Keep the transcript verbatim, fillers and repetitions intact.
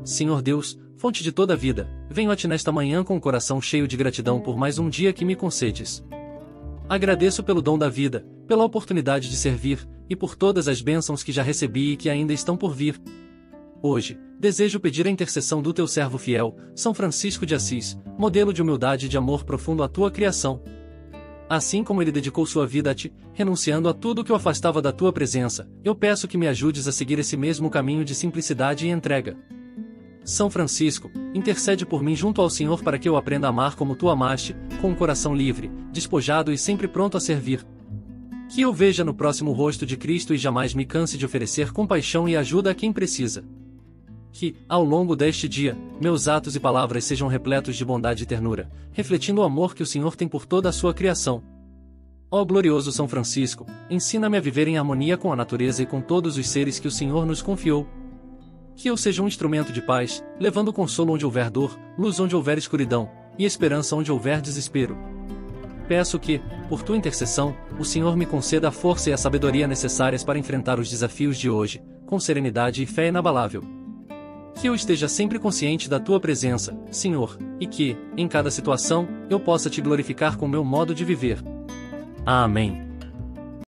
Senhor Deus, fonte de toda a vida, venho a Ti nesta manhã com o coração cheio de gratidão por mais um dia que me concedes. Agradeço pelo dom da vida, pela oportunidade de servir, e por todas as bênçãos que já recebi e que ainda estão por vir. Hoje, desejo pedir a intercessão do Teu servo fiel, São Francisco de Assis, modelo de humildade e de amor profundo à Tua criação. Assim como ele dedicou sua vida a Ti, renunciando a tudo que o afastava da Tua presença, eu peço que me ajudes a seguir esse mesmo caminho de simplicidade e entrega. São Francisco, intercede por mim junto ao Senhor para que eu aprenda a amar como Tu amaste, com um coração livre, despojado e sempre pronto a servir. Que eu veja no próximo o rosto de Cristo e jamais me canse de oferecer compaixão e ajuda a quem precisa. Que, ao longo deste dia, meus atos e palavras sejam repletos de bondade e ternura, refletindo o amor que o Senhor tem por toda a sua criação. Ó glorioso São Francisco, ensina-me a viver em harmonia com a natureza e com todos os seres que o Senhor nos confiou. Que eu seja um instrumento de paz, levando consolo onde houver dor, luz onde houver escuridão, e esperança onde houver desespero. Peço que, por Tua intercessão, o Senhor me conceda a força e a sabedoria necessárias para enfrentar os desafios de hoje, com serenidade e fé inabalável. Que eu esteja sempre consciente da Tua presença, Senhor, e que, em cada situação, eu possa Te glorificar com meu modo de viver. Amém.